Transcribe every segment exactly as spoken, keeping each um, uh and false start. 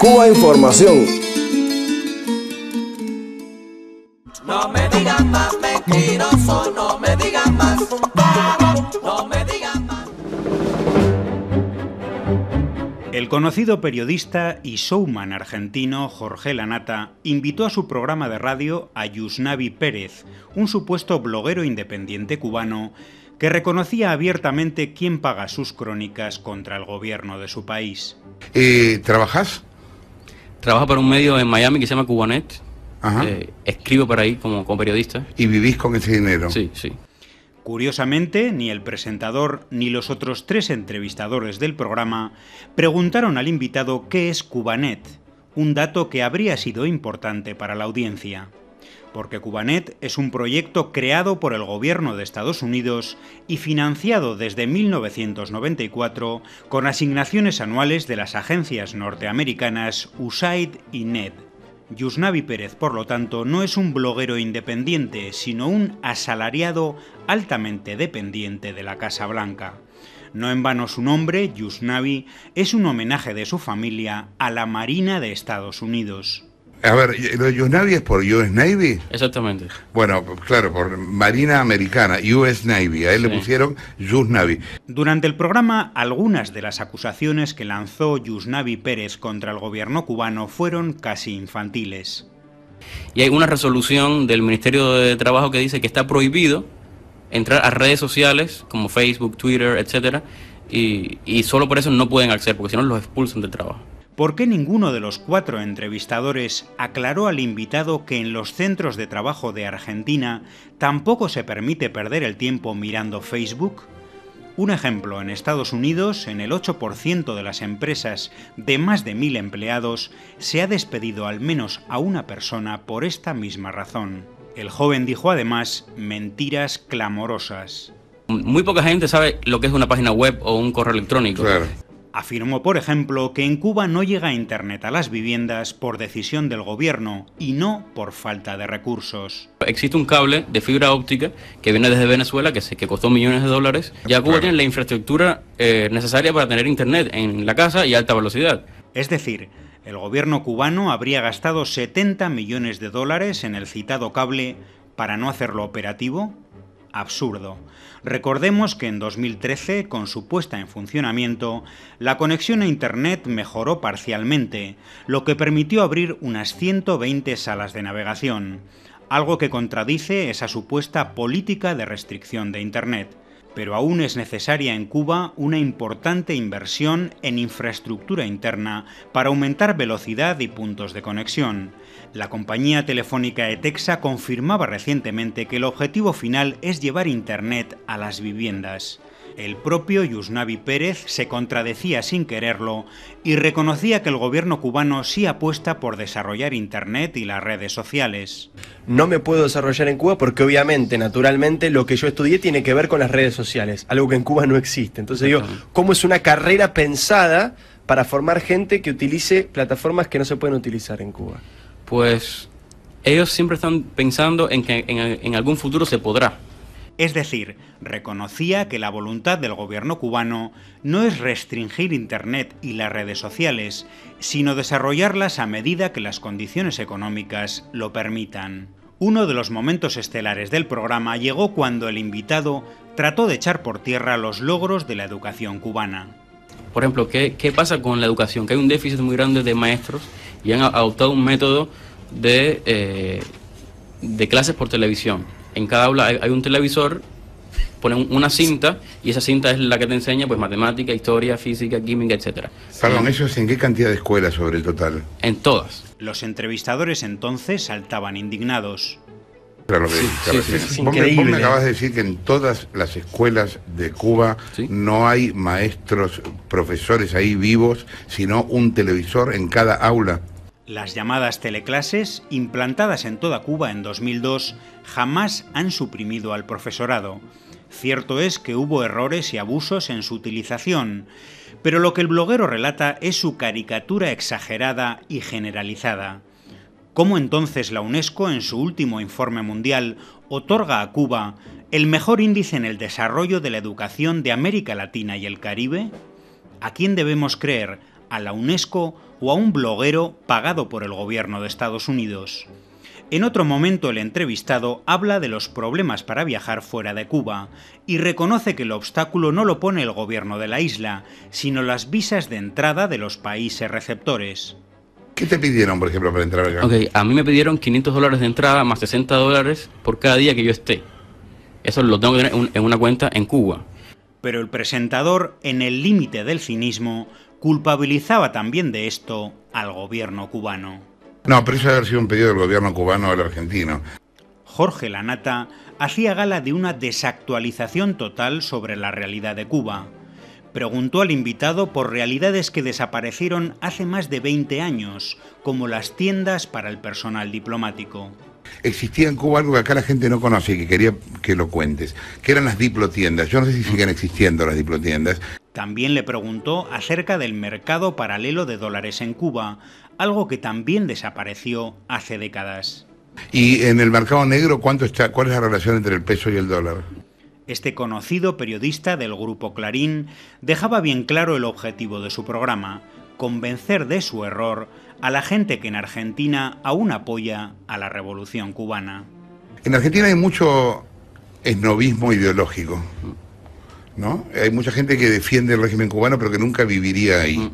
Cuba Información. No me digan más mentiroso, no me digan más, no me digan más. El conocido periodista y showman argentino Jorge Lanata invitó a su programa de radio a Yusnavi Pérez, un supuesto bloguero independiente cubano que reconocía abiertamente quién paga sus crónicas contra el gobierno de su país. Eh, ¿Trabajás? Trabajo para un medio en Miami que se llama Cubanet. Ajá. Eh, escribo por ahí como, como periodista. ¿Y vivís con ese dinero? Sí, sí. Curiosamente, ni el presentador ni los otros tres entrevistadores del programa preguntaron al invitado qué es Cubanet, un dato que habría sido importante para la audiencia. Porque Cubanet es un proyecto creado por el gobierno de Estados Unidos y financiado desde mil novecientos noventa y cuatro con asignaciones anuales de las agencias norteamericanas U S A I D y N E D. Yusnavi Pérez, por lo tanto, no es un bloguero independiente, sino un asalariado altamente dependiente de la Casa Blanca. No en vano su nombre, Yusnavi, es un homenaje de su familia a la Marina de Estados Unidos. A ver, ¿lo de Yusnavi es por U S Navy? Exactamente. Bueno, claro, por Marina Americana, U S Navy. A él Sí. le pusieron Yusnavi. Durante el programa, algunas de las acusaciones que lanzó Yusnavi Pérez contra el gobierno cubano fueron casi infantiles. Y hay una resolución del Ministerio de Trabajo que dice que está prohibido entrar a redes sociales como Facebook, Twitter, etcétera, y, y solo por eso no pueden acceder, porque si no los expulsan del trabajo. ¿Por qué ninguno de los cuatro entrevistadores aclaró al invitado que en los centros de trabajo de Argentina tampoco se permite perder el tiempo mirando Facebook? Un ejemplo, en Estados Unidos, en el ocho por ciento de las empresas de más de mil empleados se ha despedido al menos a una persona por esta misma razón. El joven dijo además mentiras clamorosas. Muy poca gente sabe lo que es una página web o un correo electrónico. Claro. Afirmó, por ejemplo, que en Cuba no llega Internet a las viviendas por decisión del gobierno y no por falta de recursos. Existe un cable de fibra óptica que viene desde Venezuela, que, se, que costó millones de dólares. Ya Cuba Claro. tiene la infraestructura eh, necesaria para tener internet en la casa y a alta velocidad. Es decir, el gobierno cubano habría gastado setenta millones de dólares en el citado cable para no hacerlo operativo. Absurdo. Recordemos que en dos mil trece, con su puesta en funcionamiento, la conexión a Internet mejoró parcialmente, lo que permitió abrir unas ciento veinte salas de navegación, algo que contradice esa supuesta política de restricción de Internet. Pero aún es necesaria en Cuba una importante inversión en infraestructura interna para aumentar velocidad y puntos de conexión. La compañía telefónica Etexa confirmaba recientemente que el objetivo final es llevar Internet a las viviendas. El propio Yusnavi Pérez se contradecía sin quererlo y reconocía que el gobierno cubano sí apuesta por desarrollar Internet y las redes sociales. No me puedo desarrollar en Cuba porque obviamente, naturalmente, lo que yo estudié tiene que ver con las redes sociales, algo que en Cuba no existe. Entonces digo, ¿cómo es una carrera pensada para formar gente que utilice plataformas que no se pueden utilizar en Cuba? Pues ellos siempre están pensando en que en, en algún futuro se podrá. Es decir, reconocía que la voluntad del gobierno cubano no es restringir Internet y las redes sociales, sino desarrollarlas a medida que las condiciones económicas lo permitan. Uno de los momentos estelares del programa llegó cuando el invitado trató de echar por tierra los logros de la educación cubana. Por ejemplo, ¿qué, qué pasa con la educación? Que hay un déficit muy grande de maestros y han adoptado un método de, eh, de clases por televisión. En cada aula hay, hay un televisor, ponen una cinta y esa cinta es la que te enseña pues matemática, historia, física, química, etcétera. Perdón, ¿eso es en qué cantidad de escuelas sobre el total? En todas. Los entrevistadores entonces saltaban indignados. Claro que Sí, te sí, refieres. sí, es Vos me- vos me increíble. acabas de decir que en todas las escuelas de Cuba Sí. no hay maestros, profesores ahí vivos, sino un televisor en cada aula. Las llamadas teleclases, implantadas en toda Cuba en dos mil dos, jamás han suprimido al profesorado. Cierto es que hubo errores y abusos en su utilización, pero lo que el bloguero relata es su caricatura exagerada y generalizada. ¿Cómo entonces la UNESCO, en su último informe mundial, otorga a Cuba el mejor índice en el desarrollo de la educación de América Latina y el Caribe? ¿A quién debemos creer? a la UNESCO o a un bloguero pagado por el gobierno de Estados Unidos. En otro momento el entrevistado habla de los problemas para viajar fuera de Cuba y reconoce que el obstáculo no lo pone el gobierno de la isla, sino las visas de entrada de los países receptores. ¿Qué te pidieron, por ejemplo, para entrar acá? Ok, a mí me pidieron quinientos dólares de entrada más sesenta dólares por cada día que yo esté. Eso lo tengo que tener en una cuenta en Cuba. Pero el presentador, en el límite del cinismo, culpabilizaba también de esto al gobierno cubano. No, pero eso debe haber sido un pedido del gobierno cubano al argentino. Jorge Lanata hacía gala de una desactualización total sobre la realidad de Cuba. Preguntó al invitado por realidades que desaparecieron hace más de veinte años, como las tiendas para el personal diplomático. Existía en Cuba algo que acá la gente no conoce y que quería que lo cuentes, que eran las diplotiendas. Yo no sé si siguen existiendo las diplotiendas. También le preguntó acerca del mercado paralelo de dólares en Cuba, algo que también desapareció hace décadas. Y en el mercado negro, ¿cuánto está? ¿Cuál es la relación entre el peso y el dólar? Este conocido periodista del grupo Clarín dejaba bien claro el objetivo de su programa: convencer de su error a la gente que en Argentina aún apoya a la revolución cubana. En Argentina hay mucho esnobismo ideológico, ¿no? Hay mucha gente que defiende el régimen cubano pero que nunca viviría ahí.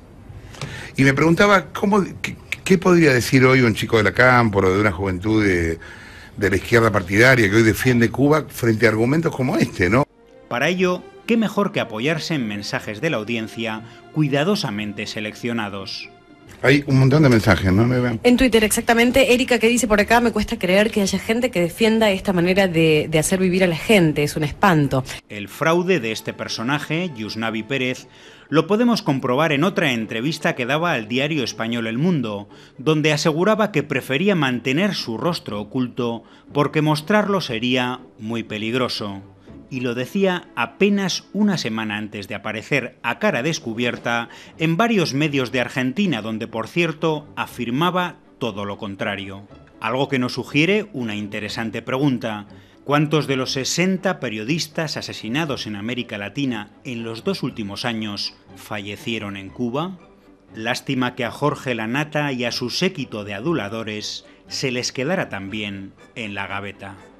Y me preguntaba, ¿cómo, qué, qué podría decir hoy un chico de la Cámpora o de una juventud de, de la izquierda partidaria que hoy defiende Cuba frente a argumentos como este, ¿no? Para ello, qué mejor que apoyarse en mensajes de la audiencia cuidadosamente seleccionados. Hay un montón de mensajes, ¿no? En Twitter, exactamente. Erika, que dice por acá: me cuesta creer que haya gente que defienda esta manera de, de hacer vivir a la gente, es un espanto. El fraude de este personaje, Yusnavi Pérez, lo podemos comprobar en otra entrevista que daba al diario español El Mundo, donde aseguraba que prefería mantener su rostro oculto porque mostrarlo sería muy peligroso. Y lo decía apenas una semana antes de aparecer a cara descubierta en varios medios de Argentina, donde por cierto afirmaba todo lo contrario. Algo que nos sugiere una interesante pregunta: ¿cuántos de los sesenta periodistas asesinados en América Latina en los dos últimos años fallecieron en Cuba? Lástima que a Jorge Lanata y a su séquito de aduladores se les quedara también en la gaveta.